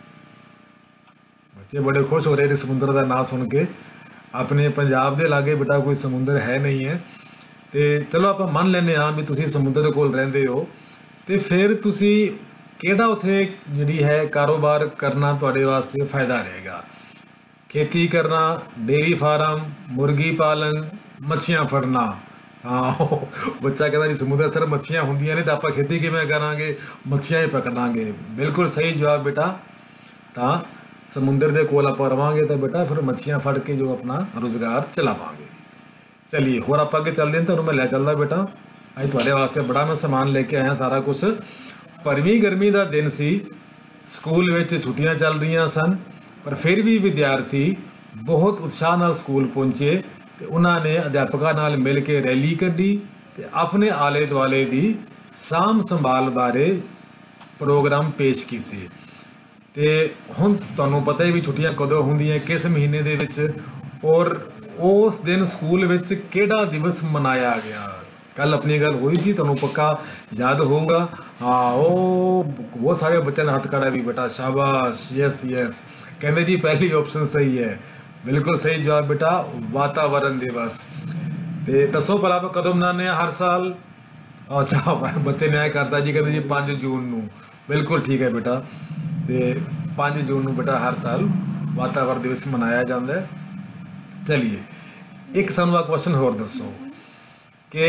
ਬੱਚੇ ਬੜੇ ਖੁਸ਼ ਹੋ ਰਹੇ ਨੇ ਸਮੁੰਦਰ ਦਾ ਨਾਂ ਸੁਣ ਕੇ। ਆਪਣੇ ਪੰਜਾਬ ਦੇ ਲਾਗੇ ਬੇਟਾ ਕੋਈ ਸਮੁੰਦਰ ਹੈ ਨਹੀਂ ਹੈ, ਤੇ ਚਲੋ ਆਪਾਂ ਮੰਨ ਲੈਂਦੇ ਹਾਂ ਵੀ ਤੁਸੀਂ ਸਮੁੰਦਰ ਦੇ ਕੋਲ ਰਹਿੰਦੇ ਹੋ, ਤੇ ਫਿਰ ਤੁਸੀਂ ਕਿਹੜਾ ਉੱਥੇ ਜਿਹੜੀ ਹੈ ਕਾਰੋਬਾਰ ਕਰਨਾ ਤੁਹਾਡੇ ਵਾਸਤੇ ਫਾਇਦਾ ਰਹੇਗਾ। ਖੇਤੀ ਕਰਨਾ, ਡੇਅਰੀ ਫਾਰਮ, ਮੁਰਗੀ ਪਾਲਣ, ਮੱਛੀਆਂ ਫੜਨਾ। ਹਾਂ, ਬੱਚਾ ਕਹਿੰਦਾ ਜੀ ਸਮੁੰਦਰ ਸਰ ਮੱਛੀਆਂ ਹੁੰਦੀਆਂ ਨੇ ਤਾਂ ਆਪਾਂ ਖੇਤੀ ਕਿਵੇਂ ਕਰਾਂਗੇ, ਮੱਛੀਆਂ ਹੀ ਪਕੜਾਂਗੇ। ਬਿਲਕੁਲ ਸਹੀ ਜਵਾਬ ਬੇਟਾ। ਤਾਂ ਸਮੁੰਦਰ ਦੇ ਕੋਲ ਆਪਾਂ ਰਵਾਂਗੇ ਤਾਂ ਬੇਟਾ ਫਿਰ ਮੱਛੀਆਂ ਫੜ ਕੇ ਜੋ ਆਪਣਾ ਰੁਜ਼ਗਾਰ ਚਲਾਵਾਂਗੇ। ਚਲਿਏ ਹੋਰ ਆਪਾਂ ਅੱਗੇ ਚੱਲਦੇ ਹਾਂ, ਤੁਹਾਨੂੰ ਮੈਂ ਲੈ ਚੱਲਦਾ ਬੇਟਾ। ਅੱਜ ਤੁਹਾਡੇ ਵਾਸਤੇ ਬੜਾ ਮੈਂ ਸਮਾਨ ਲੈ ਕੇ ਆਇਆ ਸਾਰਾ ਕੁਝ। ਭਰਵੀਂ ਗਰਮੀ ਦਾ ਦਿਨ ਸੀ, ਸਕੂਲ ਵਿੱਚ ਛੁੱਟੀਆਂ ਚੱਲ ਰਹੀਆਂ ਸਨ, ਪਰ ਫਿਰ ਵੀ ਵਿਦਿਆਰਥੀ ਬਹੁਤ ਉਤਸ਼ਾਹ ਨਾਲ ਸਕੂਲ ਪਹੁੰਚੇ ਤੇ ਉਹਨਾਂ ਨੇ ਅਧਿਆਪਕਾਂ ਨਾਲ ਮਿਲ ਕੇ ਰੈਲੀ ਕੱਢੀ ਤੇ ਆਪਣੇ ਆਲੇ ਦੁਆਲੇ ਦੀ ਸਾਂਭ ਸੰਭਾਲ ਬਾਰੇ ਪ੍ਰੋਗਰਾਮ ਪੇਸ਼ ਕੀਤੇ। ਤੇ ਹੁਣ ਤੁਹਾਨੂੰ ਪਤਾ ਹੀ ਵੀ ਛੁੱਟੀਆਂ ਕਦੋਂ ਹੁੰਦੀਆਂ, ਕਿਸ ਮਹੀਨੇ ਦੇ ਵਿੱਚ, ਔਰ ਉਸ ਦਿਨ ਸਕੂਲ ਵਿੱਚ ਕਿਹੜਾ ਦਿਵਸ ਮਨਾਇਆ ਗਿਆ। ਕੱਲ ਆਪਣੀ ਗੱਲ ਹੋਈ ਸੀ, ਤੁਹਾਨੂੰ ਪੱਕਾ ਯਾਦ ਹੋਊਗਾ। ਹਾਂ, ਉਹ ਬਹੁਤ ਸਾਰੇ ਬੱਚਿਆਂ ਦਾ ਹੱਥ ਖੜਾ ਵੀ ਬੇਟਾ, ਸ਼ਾਬਾਸ਼, ਯੈਸ ਯੈਸ। ਕਹਿੰਦੇ ਜੀ ਪਹਿਲੀ ਆਪਸ਼ਨ ਸਹੀ ਹੈ, ਬਿਲਕੁਲ ਸਹੀ ਜਵਾਬ ਬੇਟਾ, ਵਾਤਾਵਰਨ ਦਿਵਸ। ਤੇ ਦੱਸੋ ਭਲਾ ਆਪਾਂ ਕਦੋਂ ਮਨਾਉਂਦੇ ਹਾਂ ਹਰ ਸਾਲ। ਅੱਛਾ, ਬੱਚੇ ਨਿਆਂ ਕਰਦਾ ਜੀ, ਕਹਿੰਦੇ ਜੀ 5 ਜੂਨ ਨੂੰ। ਬਿਲਕੁਲ ਠੀਕ ਹੈ ਬੇਟਾ, ਤੇ 5 ਜੂਨ ਨੂੰ ਬੇਟਾ ਹਰ ਸਾਲ ਵਾਤਾਵਰਨ ਦਿਵਸ ਮਨਾਇਆ ਜਾਂਦਾ ਹੈ। ਚਲਿਏ ਇੱਕ ਸਾਨੂੰ ਆ ਕੁਐਸਚਨ ਹੋਰ ਦੱਸੋ ਕਿ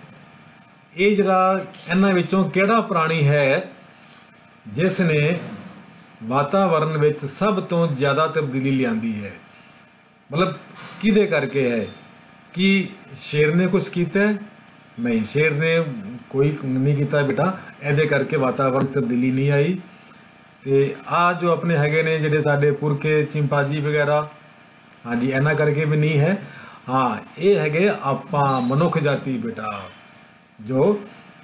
ਇਹ ਜਿਹੜਾ ਇਹਨਾਂ ਵਿੱਚੋਂ ਕਿਹੜਾ ਪ੍ਰਾਣੀ ਹੈ ਜਿਸ ਨੇ ਵਾਤਾਵਰਨ ਵਿੱਚ ਸਭ ਤੋਂ ਜ਼ਿਆਦਾ ਤਬਦੀਲੀ ਲਿਆਂਦੀ ਹੈ। ਮਤਲਬ ਕਿਹਦੇ ਕਰਕੇ ਹੈ। ਕੀ ਸ਼ੇਰ ਨੇ ਕੁਝ ਕੀਤਾ ਹੈ? ਨਹੀਂ, ਸ਼ੇਰ ਨੇ ਕੋਈ ਨਹੀਂ ਕੀਤਾ ਬੇਟਾ, ਇਹਦੇ ਕਰਕੇ ਵਾਤਾਵਰਨ ਤਬਦੀਲੀ ਨਹੀਂ ਆਈ। ਤੇ ਆ ਜੋ ਆਪਣੇ ਹੈਗੇ ਨੇ ਜਿਹੜੇ ਸਾਡੇ ਪੁਰਖੇ ਚਿੰਪਾਂਜੀ ਵਗੈਰਾ, ਹਾਂਜੀ, ਇਹਨਾਂ ਕਰਕੇ ਵੀ ਨਹੀਂ ਹੈ। ਹਾਂ, ਇਹ ਹੈਗੇ ਆਪਾਂ ਮਨੁੱਖ ਜਾਤੀ ਬੇਟਾ, ਜੋ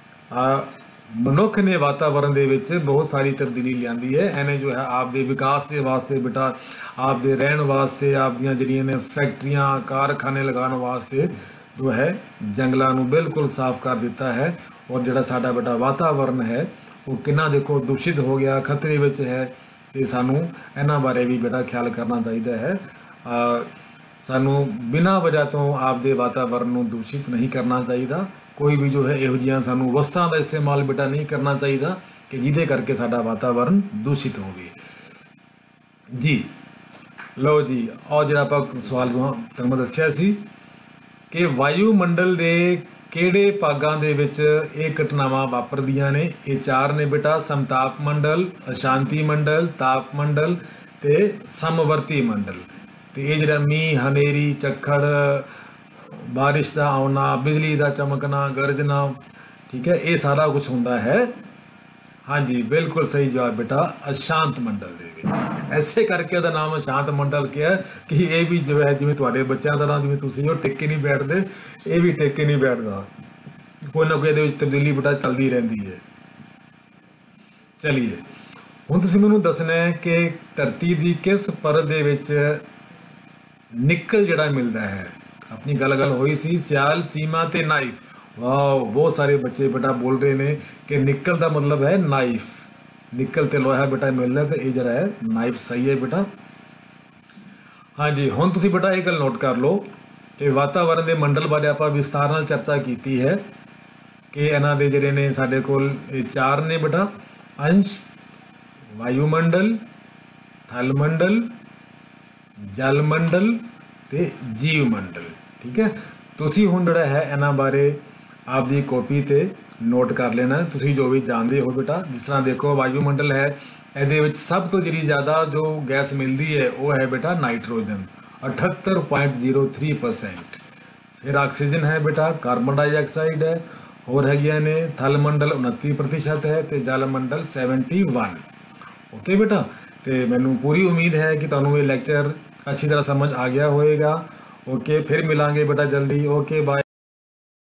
ਮਨੁੱਖ ਨੇ ਵਾਤਾਵਰਨ ਦੇ ਵਿੱਚ ਬਹੁਤ ਸਾਰੀ ਤਬਦੀਲੀ ਲਿਆਂਦੀ ਹੈ। ਇਹਨੇ ਜੋ ਹੈ ਆਪਦੇ ਵਿਕਾਸ ਦੇ ਵਾਸਤੇ ਬੇਟਾ, ਆਪਦੇ ਰਹਿਣ ਵਾਸਤੇ, ਆਪਦੀਆਂ ਜਿਹੜੀਆਂ ਨੇ ਫੈਕਟਰੀਆਂ, ਕਾਰਖਾਨੇ ਲਗਾਉਣ ਵਾਸਤੇ ਜੋ ਹੈ ਜੰਗਲਾਂ ਨੂੰ ਬਿਲਕੁਲ ਸਾਫ਼ ਕਰ ਦਿੱਤਾ ਹੈ। ਔਰ ਜਿਹੜਾ ਸਾਡਾ ਬੇਟਾ ਵਾਤਾਵਰਨ ਹੈ ਉਹ ਕਿੰਨਾ ਦੇਖੋ ਦੂਸ਼ਿਤ ਹੋ ਗਿਆ, ਖਤਰੇ ਵਿੱਚ ਹੈ। ਤੇ ਸਾਨੂੰ ਇਹਨਾਂ ਬਾਰੇ ਵੀ ਬੇਟਾ ਖਿਆਲ ਕਰਨਾ ਚਾਹੀਦਾ ਹੈ। ਸਾਨੂੰ ਬਿਨਾਂ ਵਜ੍ਹਾ ਤੋਂ ਆਪਦੇ ਵਾਤਾਵਰਨ ਨੂੰ ਦੂਸ਼ਿਤ ਨਹੀਂ ਕਰਨਾ ਚਾਹੀਦਾ। ਕੋਈ ਵੀ ਜੋ ਹੈ ਇਹੋ ਜਿਹੀਆਂ ਸਾਨੂੰ ਵਸਤਾਂ ਦਾ ਇਸਤੇਮਾਲ ਬੇਟਾ ਨਹੀਂ ਕਰਨਾ ਚਾਹੀਦਾ ਕਿ ਜਿਹਦੇ ਕਰਕੇ ਸਾਡਾ ਵਾਤਾਵਰਨ ਦੂਸ਼ਿਤ ਹੋਵੇ। ਜੀ ਲਓ ਜੀ, ਔਰ ਜਿਹੜਾ ਆਪਾਂ ਸਵਾਲ ਤੁਹਾਨੂੰ ਮੈਂ ਦੱਸਿਆ ਸੀ ਕਿ ਵਾਯੂਮੰਡਲ ਦੇ ਕਿਹੜੇ ਭਾਗਾਂ ਦੇ ਵਿੱਚ ਇਹ ਘਟਨਾਵਾਂ ਵਾਪਰਦੀਆਂ ਨੇ। ਇਹ 4 ਨੇ ਬੇਟਾ, ਸਮਤਾਪ ਮੰਡਲ, ਅਸ਼ਾਂਤੀ ਮੰਡਲ, ਤਾਪ ਮੰਡਲ ਤੇ ਸਮਵਰਤੀ ਮੰਡਲ। ਤੇ ਇਹ ਜਿਹੜਾ ਮੀਂਹ, ਹਨੇਰੀ, ਝੱਖੜ, ਬਾਰਿਸ਼ ਦਾ ਆਉਣਾ, ਬਿਜਲੀ ਦਾ ਚਮਕਣਾ, ਗਰਜਣਾ, ਠੀਕ ਹੈ, ਇਹ ਸਾਰਾ ਕੁਝ ਹੁੰਦਾ ਹੈ। ਹਾਂਜੀ, ਬਿਲਕੁਲ ਸਹੀ ਜਵਾਬ ਬੇਟਾ, ਅਸ਼ਾਂਤ ਮੰਡਲ ਦੇ ਵਿੱਚ। ਐਸੇ ਕਰਕੇ ਉਹਦਾ ਨਾਮ ਅਸ਼ਾਂਤ ਮੰਡਲ ਕਿਹਾ ਕਿ ਇਹ ਵੀ ਜੋ ਹੈ ਜਿਵੇਂ ਤੁਹਾਡੇ ਬੱਚਿਆਂ ਦਾ ਨਾਮ, ਜਿਵੇਂ ਤੁਸੀਂ ਉਹ ਟਿੱਕੇ ਨਹੀਂ ਬੈਠਦੇ, ਇਹ ਵੀ ਟਿੱਕੇ ਨਹੀਂ ਬੈਠਦਾ। ਕੋਈ ਨਾ ਕੋਈ ਇਹਦੇ ਵਿੱਚ ਤਬਦੀਲੀ ਬੇਟਾ ਚੱਲਦੀ ਰਹਿੰਦੀ ਹੈ। ਚਲਿਏ ਹੁਣ ਤੁਸੀਂ ਮੈਨੂੰ ਦੱਸਣਾ ਹੈ ਕਿ ਧਰਤੀ ਦੀ ਕਿਸ ਪਰਤ ਦੇ ਵਿੱਚ ਨਿਕਲ ਜਿਹੜਾ ਮਿਲਦਾ ਹੈ। ਆਪਣੀ ਗੱਲ ਹੋਈ ਸੀ ਸਿਆਲ, ਸੀਮਾ ਤੇ ਨਾਈਫ। ਵਾਓ, ਬਹੁਤ ਸਾਰੇ ਬੱਚੇ ਬੇਟਾ ਬੋਲ ਰਹੇ ਨੇ ਕਿ ਨਿਕਲ ਦਾ ਮਤਲਬ ਹੈ ਨਾਈਫ। ਨਿਕਲ ਤੇ ਲੋਹਾ ਬੇਟਾ ਮਿਲਦਾ ਤੇ ਇਹ ਜਿਹੜਾ ਹੈ ਨਾਈਫ ਸਹੀ ਹੈ ਬੇਟਾ। ਹਾਂਜੀ, ਹੁਣ ਤੁਸੀਂ ਬੇਟਾ ਇਹ ਗੱਲ ਨੋਟ ਕਰ ਲਓ ਕਿ ਵਾਤਾਵਰਨ ਦੇ ਮੰਡਲ ਬਾਰੇ ਆਪਾਂ ਵਿਸਥਾਰ ਨਾਲ ਚਰਚਾ ਕੀਤੀ ਹੈ ਕਿ ਇਹਨਾਂ ਦੇ ਜਿਹੜੇ ਨੇ ਸਾਡੇ ਕੋਲ ਇਹ 4 ਨੇ ਬੇਟਾ, ਅੰਸ਼, ਵਾਯੂਮੰਡਲ, ਥਲ ਮੰਡਲ, ਜਲ ਮੰਡਲ ਤੇ ਜੀਵ ਮੰਡਲ। ਠੀਕ ਹੈ, ਤੁਸੀਂ ਹੁਣ ਜਿਹੜਾ ਹੈ ਇਹਨਾਂ ਬਾਰੇ ਆਪਦੀ ਕਾਪੀ ਤੇ ਨੋਟ ਕਰ ਲੈਣਾ, ਤੁਸੀਂ ਜੋ ਵੀ ਜਾਣਦੇ ਹੋ ਬੇਟਾ। ਜਿਸ ਤਰ੍ਹਾਂ ਦੇਖੋ ਵਾਯੂਮੰਡਲ ਹੈ, ਇਹਦੇ ਵਿੱਚ ਸਭ ਤੋਂ ਜਿਹੜੀ ਜ਼ਿਆਦਾ ਜੋ ਗੈਸ ਮਿਲਦੀ ਹੈ ਉਹ ਹੈ ਬੇਟਾ ਨਾਈਟ੍ਰੋਜਨ, 78.03%। ਫਿਰ ਆਕਸੀਜਨ ਹੈ ਬੇਟਾ, ਕਾਰਬਨ ਡਾਈਆਕਸਾਈਡ ਹੈ, ਹੋਰ ਹੈਗੀਆਂ ਨੇ ਥਲ ਮੰਡਲ 29% ਹੈ ਤੇ ਜਲ ਮੰਡਲ 71। ਓਕੇ ਬੇਟਾ, ਤੇ ਮੈਨੂੰ ਪੂਰੀ ਉਮੀਦ ਹੈ ਕਿ ਤੁਹਾਨੂੰ ਇਹ ਲੈਕਚਰ ਅੱਛੀ ਤਰ੍ਹਾਂ ਸਮਝ ਆ ਗਿਆ ਹੋਵੇਗਾ। ਓਕੇ, ਫਿਰ ਮਿਲਾਂਗੇ ਬੇਟਾ ਜਲਦੀ। Okay, bye.